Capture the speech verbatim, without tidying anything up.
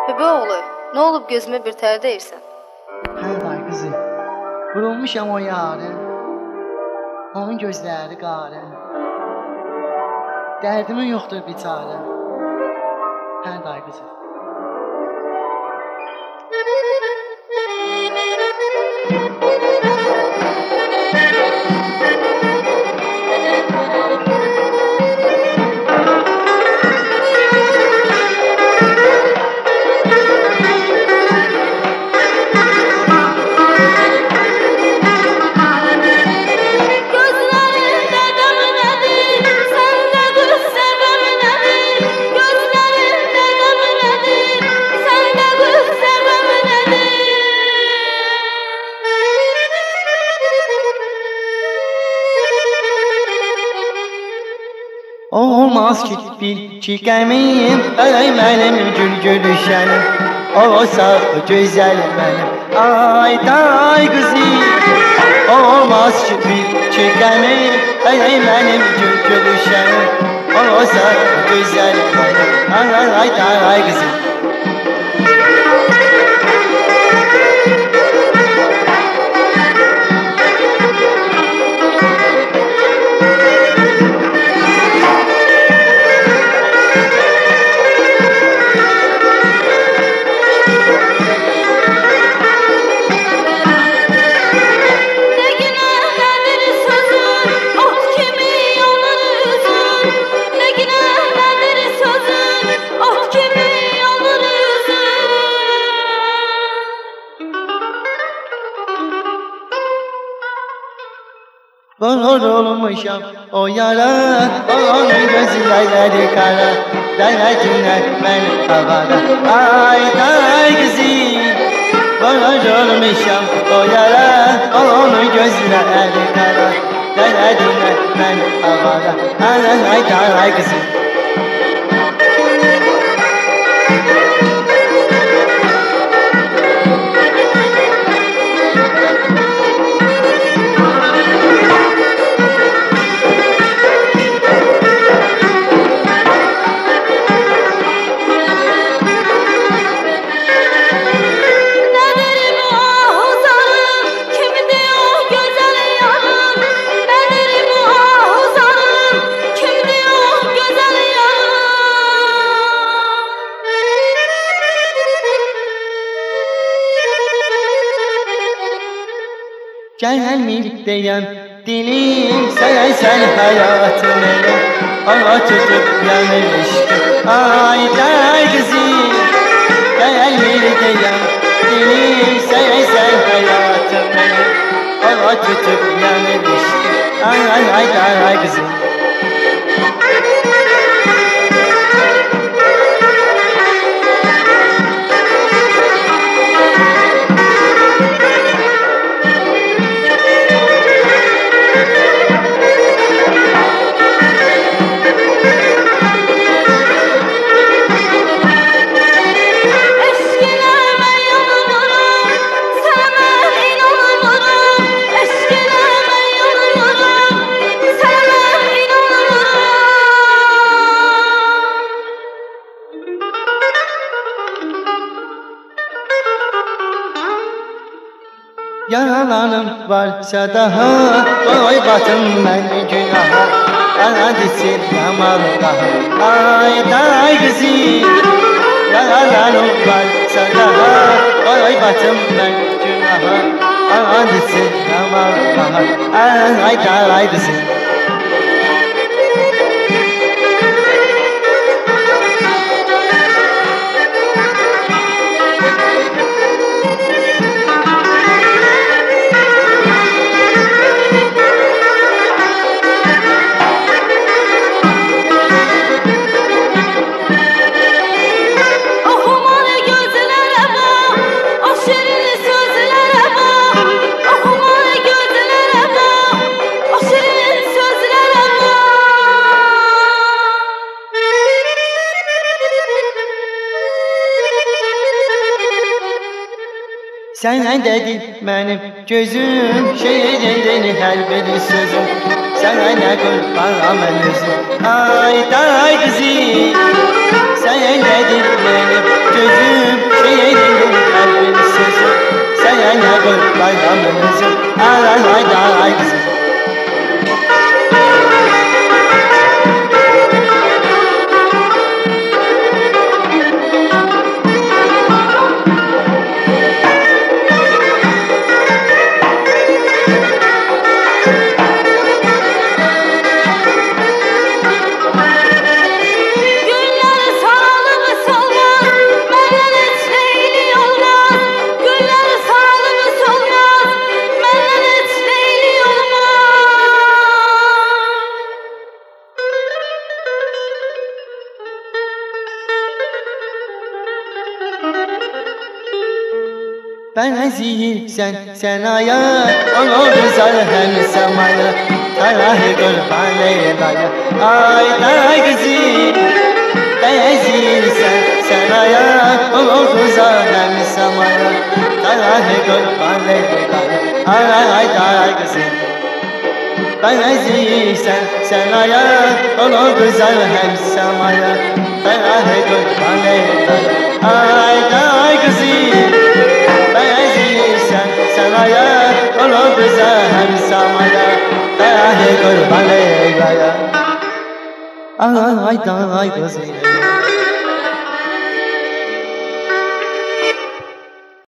Bebeoğlu, ne olub gözümə bir tər deyirsən? Hə day qızı, vurulmuşam o yarı, onun gözləri qarı, dərdimin yoxdur biçarə. Hə day qızı. Olmaz ki bir çiğemeyim, ay benim gül gülüşenim, olsa güzel benim, ay day kızım. Olmaz ki bir çiğemeyim, ay benim gül gülüşenim, olsa güzel benim, ay ay day kızım. Vur olmuşam o yara, onun gözleri kara, dereceler ben havada, ay day kızım. Vur olmuşam o yara, onun gözleri kara, dereceler ben havada, ay ay day kızım. Gelmekteyim dilim, sen sen hayatım benim, ama tutup yanılmıştım, ay day kızım. Gelmekteyim dilim, sen sen hayatım benim, ama tutup yanılmıştım, ay ay ay day kızım. Yalanım varsa daha, oy batım ben günaha, hadi silmem daha, ay day kızım. Yalanım varsa daha, oy batım ben günaha, hadi silmem daha, ay day kızım. Sen dedin benim gözüm, şehirlerin her biri sözüm, sana ne kurban özüm, ay day kızım. Sen dedin benim gözüm, Benziysen sen aya, olur güzel hem semaya. Tarahı kurban eylaya, ay ay kızım. Benziysen sen aya, olur güzel hem semaya. Tarahı kurban eylaya, ay ay kızım. Benziysen sen aya, olur güzel hem semaya. Tarahı kurban eylaya, ay ay kızım. Benziysen sen aya, olur güzel hem semaya. Tarahı kurban eylaya, ay ay kızım.